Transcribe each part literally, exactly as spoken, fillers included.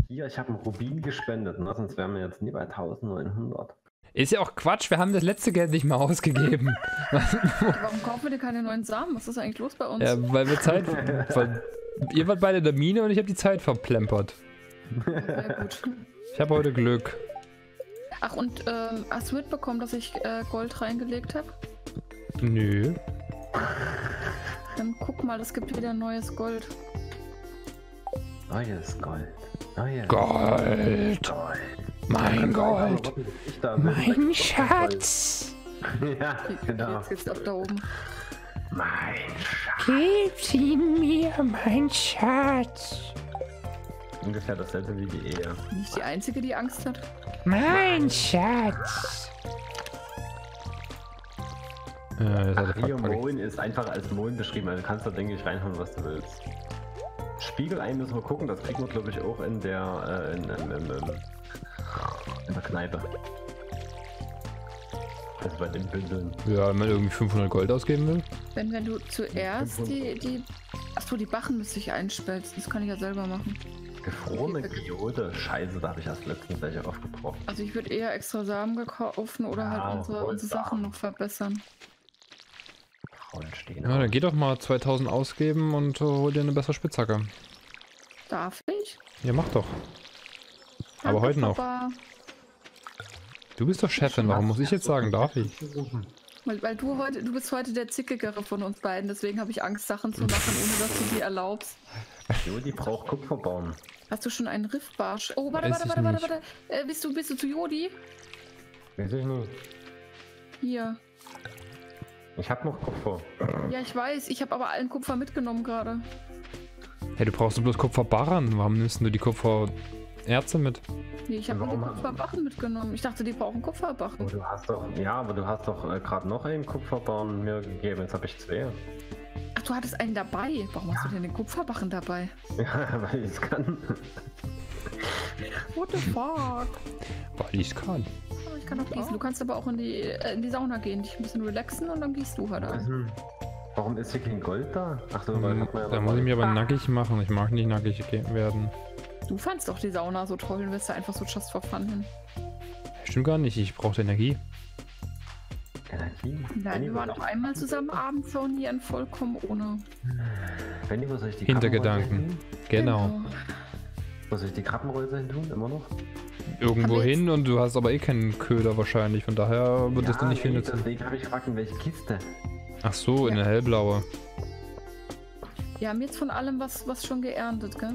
Hier, ich habe einen Rubin gespendet, ne? Sonst wären wir jetzt nie bei eintausendneunhundert. Ist ja auch Quatsch, wir haben das letzte Geld nicht mal ausgegeben. Warum kaufen wir denn keine neuen Samen? Was ist eigentlich los bei uns? Ja, weil wir Zeit... Weil ihr wart beide in der Mine und ich habe die Zeit verplempert. Sehr gut. Ich habe heute Glück. Ach, und ähm, hast du mitbekommen, dass ich äh, Gold reingelegt habe? Nö. Dann guck mal, es gibt wieder neues Gold. Neues Gold. Neues Gold. Gold. Mein Gold. Ich da Mein Schatz. Ja, genau. Jetzt geht's ab da oben. Mein Schatz. Gib sie mir, mein Schatz. Ungefähr dasselbe wie die Ehe. Nicht die Einzige, die Angst hat. Mein Schatz. Äh, das hat er Rio verpackt. Moin ist einfach als Moin beschrieben, also kannst du, denke ich, reinhauen, was du willst. Spiegel ein müssen wir gucken, das kriegen wir, glaube ich, auch in der, äh, in, in, in, in, in der Kneipe. Also bei den Bündeln. Ja, wenn man irgendwie fünfhundert Gold ausgeben will. Wenn, wenn du zuerst die, die... Achso, die Bachen müsste ich einspelzen. Das kann ich ja selber machen. Gefrorene Geode, scheiße, da habe ich erst letztens welche aufgebrochen. Also ich würde eher extra Samen kaufen oder Ja, halt unsere, unsere Goldsamen. Sachen noch verbessern. Frauen stehen Ja, dann geh doch mal zweitausend ausgeben und uh, hol dir eine bessere Spitzhacke. Darf ich? Ja, mach doch. Aber Danke, heute noch. Papa. Du bist doch Chefin, warum muss ich jetzt sagen, darf ich? Weil, weil du heute, du bist heute der Zickigere von uns beiden, deswegen habe ich Angst, Sachen zu machen, ohne dass du sie erlaubst. Jodi braucht Kupferbaum. Hast du schon einen Riffbarsch? Oh, warte, Weiß warte, ich warte, warte, nicht. warte. Äh, bist du, bist du zu Jodi? Weiß ich nicht. Hier. Ich habe noch Kupfer. Ja, ich weiß, ich habe aber allen Kupfer mitgenommen gerade. Hey, du brauchst doch bloß Kupferbarren. Warum nimmst du die Kupfererze mit? Nee, ich habe nur die Warum- Kupferbachen mitgenommen. Ich dachte, die brauchen Aber Kupferbachen. du hast doch, ja, aber du hast doch äh, gerade noch einen Kupferbaum mir gegeben. Jetzt habe ich zwei. Ach, du hattest einen dabei. Warum hast du denn den Kupferbachen dabei? Ja, weil ich es kann. What the fuck? Weil ich kann. Oh, ich kann auch gießen. Du kannst aber auch in die, äh, in die Sauna gehen, dich ein bisschen relaxen und dann gießt du halt ein. Mhm. Warum ist hier kein Gold da? Achso, weil Hm, hat man ja Da noch muss ich mal- mich aber nackig machen. Ich mag nicht nackig ge- werden. Du fandst doch die Sauna so toll und wirst da einfach so just for fun hin. Stimmt gar nicht, ich brauche Energie. Energie. Nein, Benni, wir wo waren soll auch ich- einmal zusammen abends saunieren, vollkommen ohne. Benni, wo soll ich die Hintergedanken. Krabbenröse hin tun? Genau. Wo soll ich die Krabbenröse hin tun? Immer noch? Irgendwo Haben wir hin und du hast aber eh keinen Köder wahrscheinlich. Von daher wird das dann nicht viel nee, nützen. deswegen habe ich gefragt, in welche Kiste. Ach so, in Ja. der hellblaue. Wir haben jetzt von allem was, was schon geerntet, gell?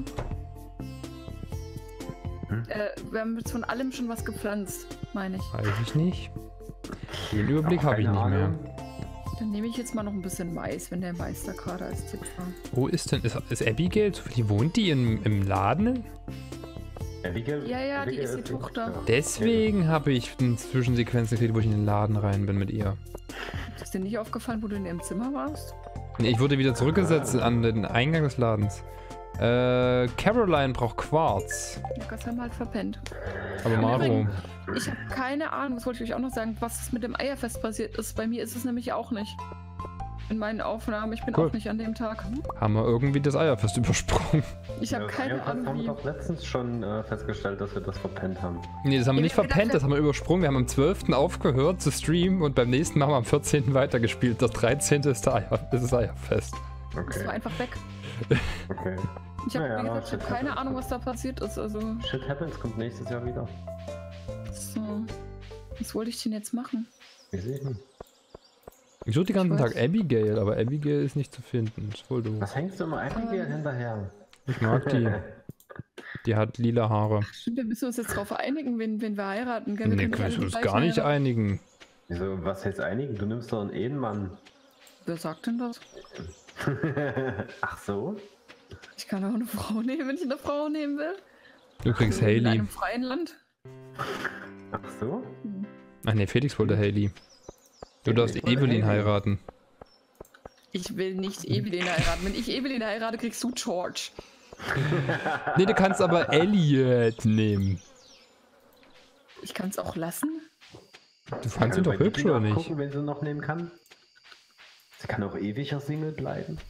Hm? Äh, wir haben jetzt von allem schon was gepflanzt, meine ich. Weiß ich nicht. Den Überblick Auch habe ich keine nicht mehr. Ahnung. Dann nehme ich jetzt mal noch ein bisschen Mais, wenn der Mais da gerade als Tipp war. Wo ist denn, ist, ist Abigail? Die wohnt die im, im Laden? Abigail, Ja, ja, die Abigail ist die Tochter. Ja. Deswegen habe ich eine Zwischensequenz gekriegt, wo ich in den Laden rein bin mit ihr. Ist dir nicht aufgefallen, wo du in ihrem Zimmer warst? Nee, ich wurde wieder zurückgesetzt an den Eingang des Ladens. Äh, Caroline braucht Quarz. Ja, Gott haben halt verpennt. Aber Maro. Ich habe keine Ahnung, das wollte ich euch auch noch sagen, was es mit dem Eierfest passiert ist. Bei mir ist es nämlich auch nicht. In meinen Aufnahmen, ich bin Cool. auch nicht an dem Tag. Haben wir irgendwie das Eierfest übersprungen. Ich habe Ja, das keine Eierfest haben Ahnung wir wie. doch letztens schon äh, festgestellt, dass wir das verpennt haben. Nee, das haben wir Ja, nicht wir haben verpennt, gedacht, das haben wir übersprungen. Wir haben am zwölften aufgehört zu streamen und beim nächsten Mal haben wir am vierzehnten weitergespielt. Das dreizehnte ist, der Eier, ist das Eierfest. Das Okay. war einfach weg. Okay. Ich habe Naja, wie gesagt, ich hab shit keine happens. Ahnung, was da passiert ist. Also, Shit Happens kommt nächstes Jahr wieder. so. Was wollte ich denn jetzt machen? Wir sehen. Ich suche den ganzen Ich weiß. Tag Abigail, aber Abigail ist nicht zu finden. Das ist voll doof. Was hängst du immer Abigail Ähm. hinterher? Ich mag die. Die hat lila Haare. Stimmt, wir müssen uns jetzt darauf einigen, wen, wen wir heiraten. Gell? Wir Nee, können nicht alle können wir die uns gleichen gar nicht heiraten. einigen. Wieso, was heißt einigen? Du nimmst doch einen Ehemann. Wer sagt denn das? Ach so? Ich kann auch eine Frau nehmen, wenn ich eine Frau nehmen will. Du kriegst In Hailey. einem freien Land. Ach so? Hm. Ach nee, Felix wollte Hailey. Du Ja, darfst ich wollte Evelyn Hailey. heiraten. Ich will nicht Evelyn heiraten. Wenn ich Evelyn heirate, kriegst du George. Nee, du kannst aber Elliot nehmen. Ich kann es auch lassen. Du fandst ihn doch Bei hübsch, Niki oder nicht? nachgucken, wenn sie noch nehmen kann. Sie kann auch ewiger Single bleiben.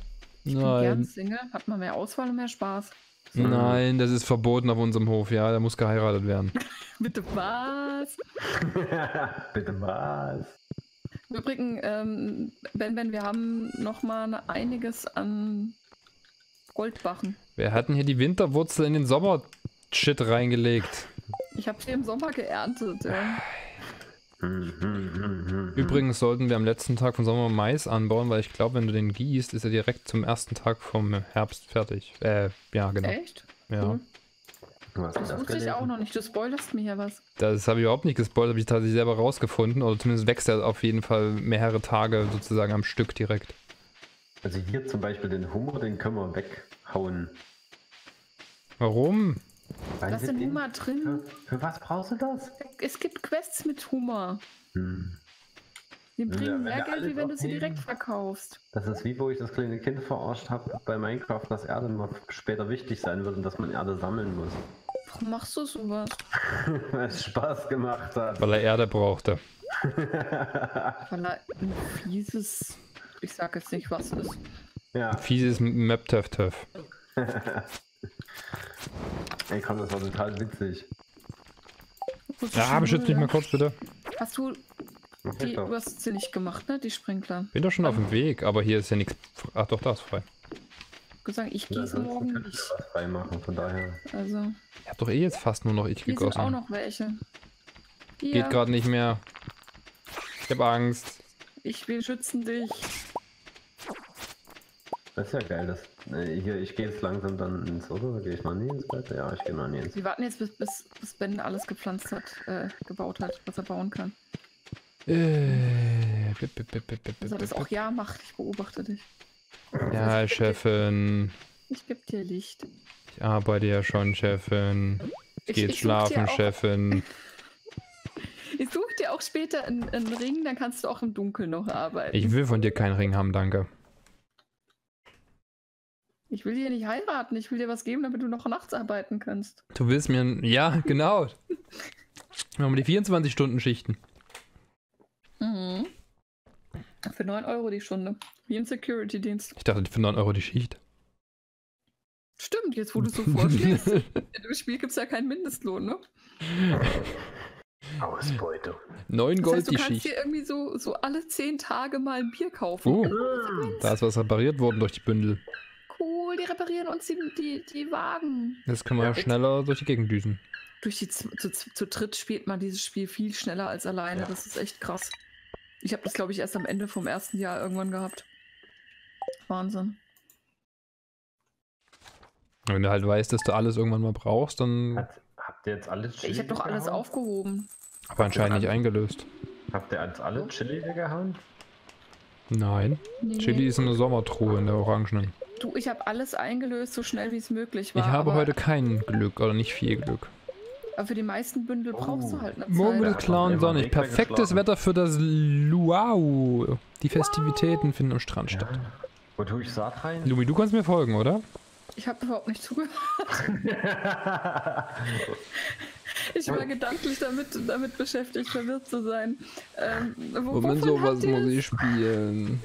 Ich bin gern Nein. Single, hat man mehr Auswahl und mehr Spaß. So. Nein, das ist verboten auf unserem Hof, ja, der muss geheiratet werden. Bitte was? Bitte was? Übrigens, ähm, Ben, Ben, wir haben noch mal einiges an Goldbarren. Wir hatten hier die Winterwurzel in den Sommer-Shit reingelegt. Ich habe sie im Sommer geerntet. Ja. Hm, hm, hm, hm, Übrigens sollten wir am letzten Tag vom Sommer Mais anbauen, weil ich glaube, wenn du den gießt, ist er direkt zum ersten Tag vom Herbst fertig. Äh, ja, genau. Echt? Ja. Cool. Du hast Das das wusste ich auch gelesen? noch nicht. Du spoilerst mir hier was. Das habe ich überhaupt nicht gespoilert, habe ich tatsächlich selber rausgefunden. Oder zumindest wächst er auf jeden Fall mehrere Tage sozusagen am Stück direkt. Also hier zum Beispiel den Hummer, den können wir weghauen. Warum? Weil Da ist wir denn den- Hummer drin? Für, für was brauchst du das? Es gibt Quests mit Hummer. Hm. Die Ja, bringen wenn mehr wir Geld, alle wie wenn du sie aufnehmen. direkt verkaufst. Das ist wie, wo ich das kleine Kind verarscht habe bei Minecraft, dass Erde mal später wichtig sein wird und dass man Erde sammeln muss. Warum machst du sowas? Weil es Spaß gemacht hat. Weil er Erde brauchte. Weil er ein fieses... Ich sag jetzt nicht, was es ist. Ja, Fieses Map-Töff-Töff. ey komm, das war total witzig. Ja, beschützt mich mal kurz, bitte. Hast du... Okay, Die, doch. du hast sie nicht gemacht, ne? Die Sprinkler. Bin doch schon auf dem Weg, aber hier ist ja nichts. Ach doch, da ist frei. Gesagt, ich Ja, gieße ansonsten morgen könnte ich nicht. ja was freimachen, von daher. Also, Ich hab doch eh jetzt fast nur noch ich hier sind gegossen. auch noch welche. Hier, Geht gerade nicht mehr. Ich hab Angst. ich will schützen dich. Das ist ja geil, das. Nee, hier, ich gehe jetzt langsam dann ins Auto, oder gehe ich noch nie ins Bett? Ja, ich gehe noch nie ins Bett. Wir warten jetzt, bis, bis, bis Ben alles gepflanzt hat, äh, gebaut hat, was er bauen kann. Äh, bip, bip, bip, bip, bip, Dass er das bip, auch ja macht. Ich beobachte dich. Ja, Chefin. Ich geb dir Licht. Ich arbeite ja schon, Chefin. Ich, Geht ich such schlafen, dir auch, Chefin. Ich suche dir auch später einen, einen Ring, dann kannst du auch im Dunkeln noch arbeiten. Ich will von dir keinen Ring haben, danke. Ich will dir nicht heiraten, ich will dir was geben, damit du noch nachts arbeiten kannst. Du willst mir... ein- Ja, genau. Machen wir die vierundzwanzig-Stunden-Schichten. Mhm. Für neun Euro die Stunde. Wie im Security-Dienst. Ich dachte, für neun Euro die Schicht. Stimmt, jetzt wo du so vorstehst. Im Spiel gibt es ja keinen Mindestlohn, ne? Ausbeutung. neun Das Gold heißt, du die kannst Schicht. dir irgendwie so, so alle zehn Tage mal ein Bier kaufen. Oh, da ist was repariert worden durch die Bündel. Cool, die reparieren uns die, die, die Wagen. Jetzt können wir Ja. schneller durch die Gegend düsen. Durch die Z- zu, zu, zu dritt spielt man dieses Spiel viel schneller als alleine. Ja. Das ist echt krass. Ich habe das, glaube ich, erst am Ende vom ersten Jahr irgendwann gehabt. Wahnsinn. Wenn du halt weißt, dass du alles irgendwann mal brauchst, dann Hat, habt ihr jetzt alles Chili Ich habe doch alles gehauen? aufgehoben. aber anscheinend nicht eingelöst. Habt ihr jetzt alle Chili gehauen? Nein. Nee. Chili ist in der Sommertruhe, in der Orangenen. Du, ich habe alles eingelöst, so schnell wie es möglich war. Ich habe aber, heute kein Glück oder nicht viel Glück. aber für die meisten Bündel brauchst Oh. du halt eine Morgen wird Zeit. es klar und Immer sonnig. Weg Perfektes weggeschlafen. Wetter für das Luau. Die Festivitäten finden am Strand statt. Ja. Wo tue ich Saat rein? Lumi, du kannst mir folgen, oder? Ich habe überhaupt nicht zugehört. Ich war gedanklich damit, damit beschäftigt, verwirrt zu sein. Ähm, wo, Moment, wovon sowas habt ihr muss es? ich spielen.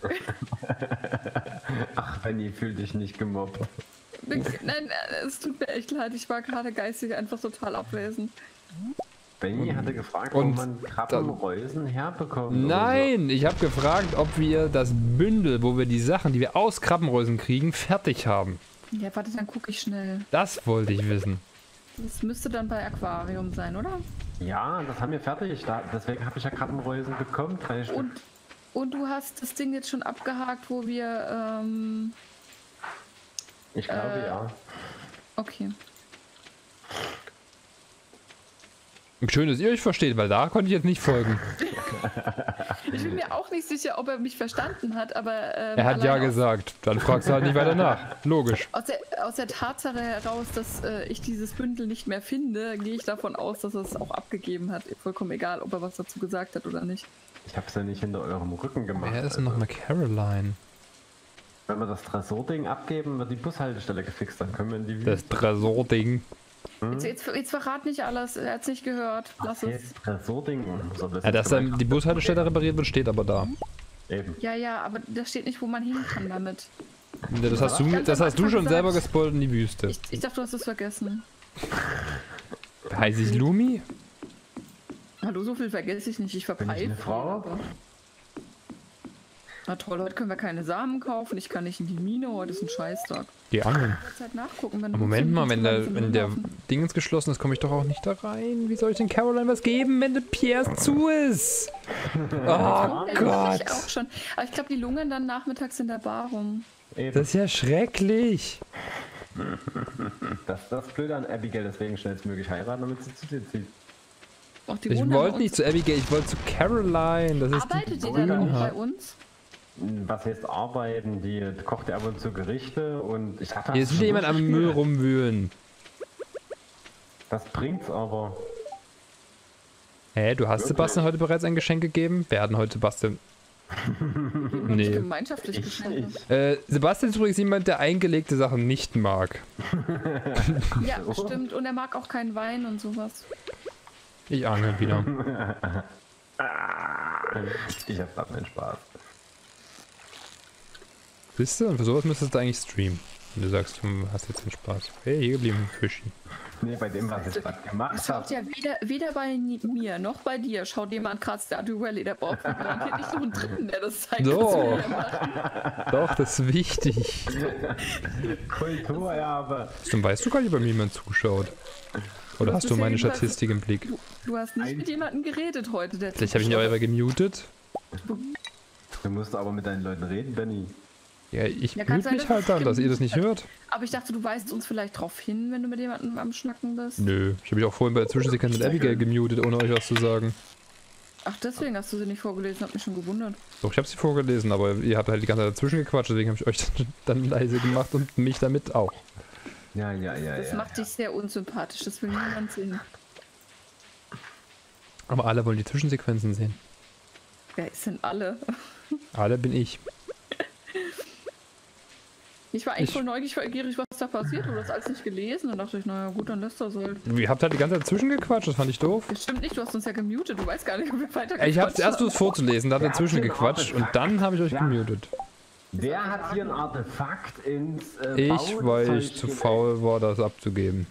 Ach, Benny, fühl dich nicht gemobbt. Nein, es tut mir echt leid. Ich war gerade geistig einfach total abwesend. Benny hatte gefragt, Und ob man Krabbenreusen herbekommt. Nein, ich habe gefragt, ob wir das Bündel, wo wir die Sachen, die wir aus Krabbenreusen kriegen, fertig haben. Ja, warte, dann gucke ich schnell. Das wollte ich wissen. Das müsste dann bei Aquarium sein, oder? Oder so. Ja, das haben wir fertig. Da, deswegen habe ich ja Krabbenreusen bekommen. Drei Stück. Und, und du hast das Ding jetzt schon abgehakt, wo wir, ähm, Ich glaube äh, ja. okay. Schön, dass ihr euch versteht, weil da konnte ich jetzt nicht folgen. Ich bin mir auch nicht sicher, ob er mich verstanden hat, aber ähm, Er hat ja allein aus- gesagt. Dann fragst du halt nicht weiter nach. Logisch. Aus der, aus der Tatsache heraus, dass äh, ich dieses Bündel nicht mehr finde, gehe ich davon aus, dass er es auch abgegeben hat. Vollkommen egal, ob er was dazu gesagt hat oder nicht. Ich habe es ja nicht hinter eurem Rücken gemacht. Wer ist denn also. nochmal Caroline? Wenn wir das Tresording abgeben, wird die Bushaltestelle gefixt. Dann können wir in die Das Tresording. Jetzt, jetzt, jetzt verrat nicht alles, er hat es nicht gehört. Lass Okay, es. Tresording. Soll das Ja, jetzt dass dann gemacht die Bushaltestelle repariert wird, steht aber da. Eben. Ja, ja, aber da steht nicht, wo man hin kann damit. Das hast du, das hast du schon selber gespoilt in die Wüste. Ich, ich dachte, du hast es vergessen. Heiße ich Lumi? Hallo, so viel vergesse ich nicht. Ich Bin ich verpeife. eine Frau? Na toll, heute können wir keine Samen kaufen. Ich kann nicht in die Mine. Heute ist ein Scheißtag. Die angeln. Ich halt nachgucken, wenn Aber du Moment mal, wenn der, findest, wenn der laufen. Dingens geschlossen ist, komme ich doch auch nicht da rein. Wie soll ich denn Caroline was geben, wenn der Pierre zu ist? Oh Ja, Gott. Ich auch schon. Aber ich glaube, die lungern dann nachmittags in der Bar rum. Eben. Das ist ja schrecklich. Das ist das Blöde an Abigail, deswegen schnellstmöglich heiraten, damit sie zu dir zieht. Auch die Ich wohnen wollte bei nicht uns. zu Abigail, ich wollte zu Caroline. Das ist Arbeitet die die dann auch Grünhaar. bei uns? Was heißt arbeiten? Die kocht ja ab und zu Gerichte und ich dachte, Hier ist wieder jemand am Müll rumwühlen. Das bringt's aber. Hä, du hast Wirklich? Sebastian heute bereits ein Geschenk gegeben? Wer hat denn heute Sebastian? Nee. Nee. Gemeinschaftlich Ich geschenkt. nicht. Äh, Sebastian ist übrigens jemand, der eingelegte Sachen nicht mag. Ja, stimmt. Und er mag auch keinen Wein und sowas. Ich angel wieder. Ich hab grad meinen Spaß. Wisst ihr, und für sowas müsstest du eigentlich streamen. Wenn du sagst, du hast jetzt den Spaß. Hey, hier geblieben, Fischi. Nee, bei dem, was ich gerade gemacht Es schaut habe. ja weder, weder bei mir noch bei dir. Schaut jemand gerade Stardew Valley, der braucht garantiert nicht noch einen Dritten, der das zeigt. So. was wir hier machen. Doch, das ist wichtig. Kulturerbe. Dann weißt du gar nicht, bei mir jemand zuschaut. Oder Du hast hast du bisher meine jedenfalls- Statistik im Blick? Du, du hast nicht mit jemandem geredet heute, der Vielleicht habe ich ihn auch einfach gemutet. Du musst aber mit deinen Leuten reden, Benny. Ja, ich Ja, kann mute sein, mich dass halt es dann, dass ihr das nicht gemutet hört. Aber ich dachte, du weist uns vielleicht drauf hin, wenn du mit jemandem am Schnacken bist. Nö, ich habe mich auch vorhin bei der Zwischensequenz mit Abigail gemutet, ohne euch was zu sagen. Ach, deswegen hast du sie nicht vorgelesen, hat mich schon gewundert. Doch, ich habe sie vorgelesen, aber ihr habt halt die ganze Zeit dazwischen gequatscht, deswegen habe ich euch dann, dann leise gemacht und mich damit auch. Ja, ja, ja, Das ja. macht dich sehr unsympathisch, das will niemand sehen. Aber alle wollen die Zwischensequenzen sehen. Wer ist denn alle? Alle bin ich. Ich war eigentlich Ich- voll neugierig, was da passiert. Du hast alles nicht gelesen. Dann dachte ich, naja, gut, dann lässt das halt. Ihr habt halt die ganze Zeit dazwischen gequatscht, das fand ich doof. Das stimmt nicht, du hast uns ja gemutet. Du weißt gar nicht, ob wir weiter Ich habe gequatscht erst haben. was vorzulesen, da hat Wer er hat dazwischen hier gequatscht und Artefakt? dann habe ich euch Ja. gemutet. Wer hat hier ein Artefakt ins äh, Ich, Bauzeug weil ich zu gelegt? faul war, das abzugeben.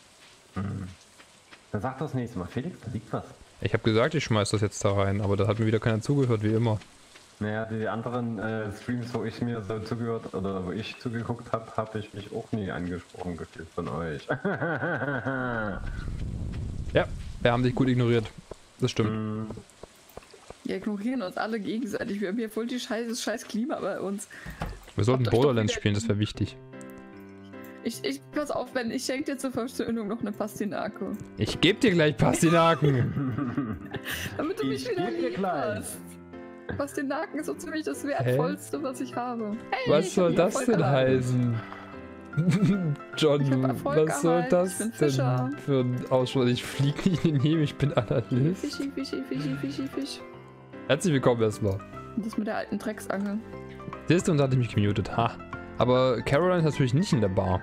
Dann sag das nächste Mal. Felix, da liegt was. Ich habe gesagt, ich schmeiß das jetzt da rein, aber da hat mir wieder keiner zugehört, wie immer. Naja, die anderen äh, Streams, wo ich mir so zugehört oder wo ich zugeguckt habe, habe ich mich auch nie angesprochen gefühlt von euch. Ja, wir haben dich gut ignoriert. Das stimmt. Wir ignorieren uns alle gegenseitig. Wir haben hier voll die scheiße, scheiß Klima bei uns. Wir sollten Habt euch doch Borderlands wieder- spielen, das wäre wichtig. Ich, ich pass auf, wenn ich schenke dir zur Versöhnung noch eine Pastinake. Ich geb dir gleich Pastinaken. Damit du mich Ich wieder geb dir lieb gleich. hast. Pastinaken ist so ziemlich das Wertvollste, was ich habe. Hey, Was ich soll hab das Erfolg denn erhalten. heißen? Ich John, hab Erfolg was soll erhalten, das ich bin denn Fischer. für ein Ausschluss? Ich flieg nicht in den Himmel, ich bin Analyst. Fischi, Fischi, Fischi, Fischi, Fisch. Herzlich willkommen erstmal. Und das mit der alten Drecksangel. Siehst du, und da hatte ich mich gemutet. Ha. Aber Caroline ist natürlich nicht in der Bar.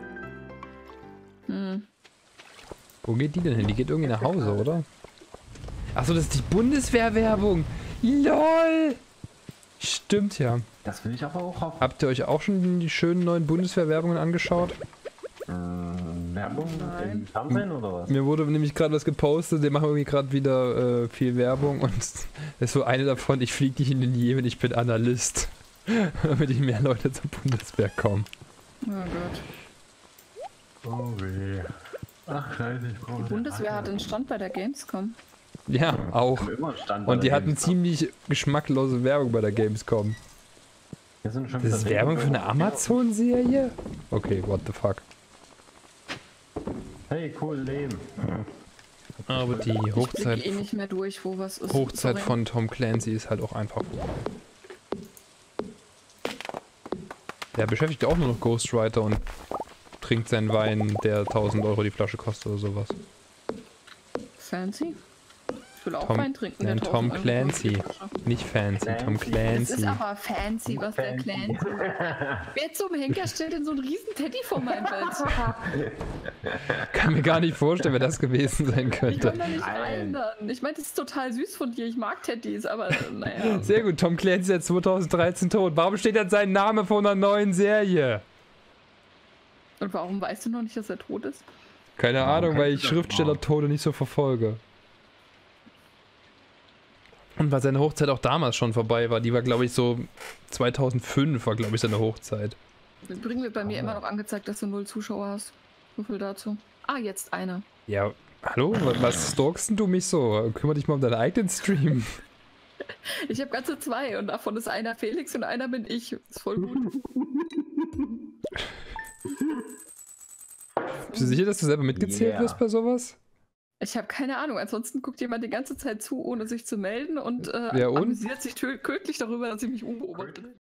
Hm. Wo geht die denn hin? Die geht irgendwie nach Hause, oder? Achso, das ist die Bundeswehrwerbung. LOL! Stimmt ja. Das will ich aber auch auf Habt ihr euch auch schon die schönen neuen Bundeswehrwerbungen angeschaut? ähm, Werbung Nein. im Fernsehen oder was? Mir wurde nämlich gerade was gepostet, die machen irgendwie gerade wieder äh, viel Werbung und es ist so eine davon, ich fliege nicht in den Jemen, ich bin Analyst. Damit ich mehr Leute zur Bundeswehr kommen. Oh Gott. Oh weh. Ach scheiße, ich brauche... Die Bundeswehr hat einen Stand bei der Gamescom. Ja, auch. Immer Stand bei Und die der hatten Gamescom. ziemlich geschmacklose Werbung bei der Gamescom. Hier sind schon Das ist wieder Werbung für eine Regenwürmer. Amazon-Serie? Okay, what the fuck. Hey, cool, Leben. Aber die Ich Hochzeit, blicke eh nicht mehr durch, wo was ist. Hochzeit Sorry. von Tom Clancy ist halt auch einfach vorbei. Der beschäftigt auch nur noch Ghostwriter und trinkt seinen Wein, der tausend Euro die Flasche kostet oder sowas. Fancy? Ich will auch Tom- Wein trinken. nein, der Tom tausend Euro Clancy. kostet. Nicht fancy, Tom Clancy. Das ist Clancy. aber fancy, was der Clancy. Wer zum Henker stellt denn so einen riesen Teddy vor mein Bett? Kann mir gar nicht vorstellen, wer das gewesen sein Ich könnte. kann da nicht Nein. rein dann. Ich meine, das ist total süß von dir. Ich mag Teddys, aber naja. Sehr gut, Tom Clancy ist seit zweitausenddreizehn tot. Warum steht jetzt sein Name vor einer neuen Serie? Und warum weißt du noch nicht, dass er tot ist? Keine Warum Ahnung, weil kennst ich du das Schriftsteller-Tode nicht so verfolge. Und weil seine Hochzeit auch damals schon vorbei war. Die war, glaube ich, so zweitausendfünf war, glaube ich, seine Hochzeit. Übrigens wird bei mir Oh. immer noch angezeigt, dass du null Zuschauer hast. So viel dazu. Ah, jetzt einer. Ja, hallo? Was, was stalkst denn du mich so? Kümmer dich mal um deinen eigenen Stream. Ich habe ganze zwei und davon ist einer Felix und einer bin ich. Ist voll gut. Bist du sicher, dass du selber mitgezählt Yeah. wirst bei sowas? Ich habe keine Ahnung. Ansonsten guckt jemand die ganze Zeit zu, ohne sich zu melden und äh, Ja, und? amüsiert sich tö- tödlich darüber, dass ich mich unbeobachtet